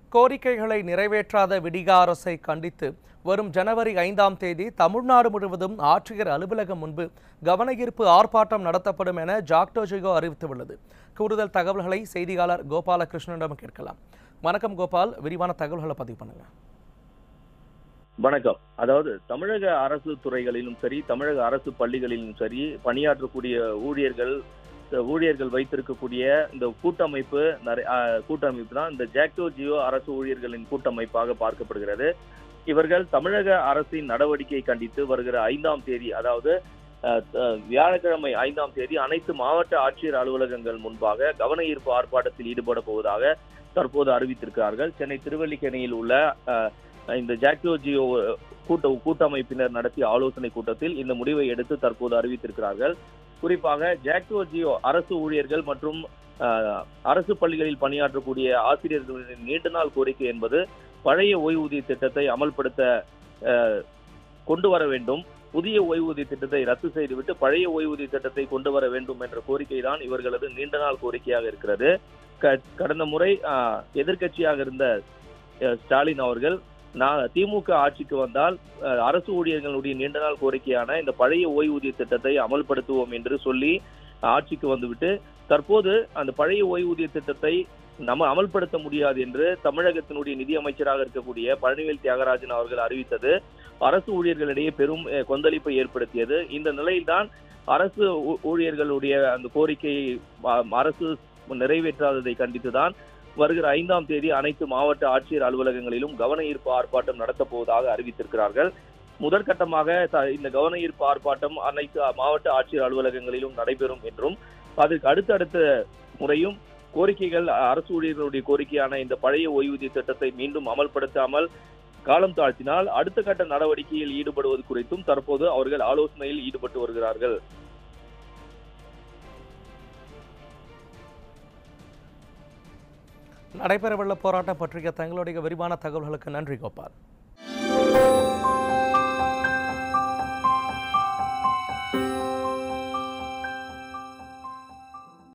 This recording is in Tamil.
கோரிக்கைகளை நிறைவேற்றாத விடிகா அரசை கண்டித்து வரும் ஜனவரி 5ஆம் தேதி தமிழ்நாடு முழுவதும் ஆட்சியர் அலுவலகம் முன்பு கவனஈர்ப்பு ஆர்ப்பாட்டம் நடத்தப்படும் என ஜாக்டோ அறிவித்துள்ளது. கூடுதல் தகவல்களை செய்தியாளர் கோபாலகிருஷ்ணனிடம் கேட்கலாம். வணக்கம் கோபால், விரிவான தகவல்களை பதிவு பண்ணுங்க. வணக்கம். அதாவது தமிழக அரசு துறைகளிலும் சரி, தமிழக அரசு பள்ளிகளிலும் சரி பணியாற்றக்கூடிய ஊழியர்கள் வைத்திருக்கக்கூடிய இந்த கூட்டமைப்பு தான் இந்த ஜாக்டோ அரசு ஊழியர்களின் கூட்டமைப்பாக பார்க்கப்படுகிறது. இவர்கள் தமிழக அரசின் நடவடிக்கையை கண்டித்து வருகிற 5ஆம் தேதி, அதாவது வியாழக்கிழமை 5ஆம் தேதி அனைத்து மாவட்ட ஆட்சியர் அலுவலகங்கள் முன்பாக கவன ஈர்ப்பு ஆர்ப்பாட்டத்தில் ஈடுபட போவதாக தற்போது அறிவித்திருக்கிறார்கள். சென்னை திருவல்லிக்கேணியில் உள்ள இந்த ஜாக்டோ கூட்டமைப்பினர் நடத்திய ஆலோசனை கூட்டத்தில் இந்த முடிவை எடுத்து தற்போது அறிவித்திருக்கிறார்கள். குறிப்பாக ஜாக்டோ அரசு ஊழியர்கள் மற்றும் அரசு பள்ளிகளில் பணியாற்றக்கூடிய ஆசிரியர்களின் நீண்ட நாள் கோரிக்கை என்பது பழைய ஓய்வூதிய திட்டத்தை அமல்படுத்த கொண்டு வர வேண்டும், புதிய ஓய்வூதிய திட்டத்தை ரத்து செய்துவிட்டு பழைய ஓய்வூதிய திட்டத்தை கொண்டு வர வேண்டும் என்ற கோரிக்கை தான் இவர்களது நீண்ட நாள் கோரிக்கையாக இருக்கிறது. கடந்த முறை எதிர்க்கட்சியாக இருந்த ஸ்டாலின் அவர்கள் திமுக ஆட்சிக்கு வந்தால் அரசு ஊழியர்களுடைய நீண்ட நாள் கோரிக்கையான இந்த பழைய ஓய்வூதிய திட்டத்தை அமல்படுத்துவோம் என்று சொல்லி ஆட்சிக்கு வந்துவிட்டு தற்போது அந்த பழைய ஓய்வூதிய திட்டத்தை நம்ம அமல்படுத்த முடியாது என்று தமிழகத்தினுடைய நிதி அமைச்சராக இருக்கக்கூடிய பழனிவேல் தியாகராஜன் அவர்கள் அறிவித்தது அரசு ஊழியர்களிடையே பெரும் கொந்தளிப்பை ஏற்படுத்தியது. இந்த நிலையில்தான் அரசு ஊழியர்களுடைய அந்த கோரிக்கையை அரசு நிறைவேற்றாததை கண்டித்துதான் வருகிற 5ஆம் தேதி அனைத்து மாவட்ட ஆட்சியர் அலுவலகங்களிலும் கவன ஈர்ப்பு ஆர்ப்பாட்டம் நடத்தப் போவதாக அறிவித்திருக்கிறார்கள். முதற்கட்டமாக இந்த கவன ஈர்ப்பு ஆர்ப்பாட்டம் அனைத்து மாவட்ட ஆட்சியர் அலுவலகங்களிலும் நடைபெறும் என்றும், அதற்கு அடுத்தடுத்த முறையும் கோரிக்கைகள் அரசு ஊழியர்களுடைய கோரிக்கையான இந்த பழைய ஓய்வூதிய திட்டத்தை மீண்டும் அமல்படுத்தாமல் காலம் தாழ்த்தினால் அடுத்த கட்ட நடவடிக்கையில் ஈடுபடுவது குறித்தும் தற்போது அவர்கள் ஆலோசனையில் ஈடுபட்டு வருகிறார்கள். நடைபெறவுள்ள போராட்டம் பற்றிய தங்களுடைய விரிவான தகவல்களுக்கு நன்றி கோபால்.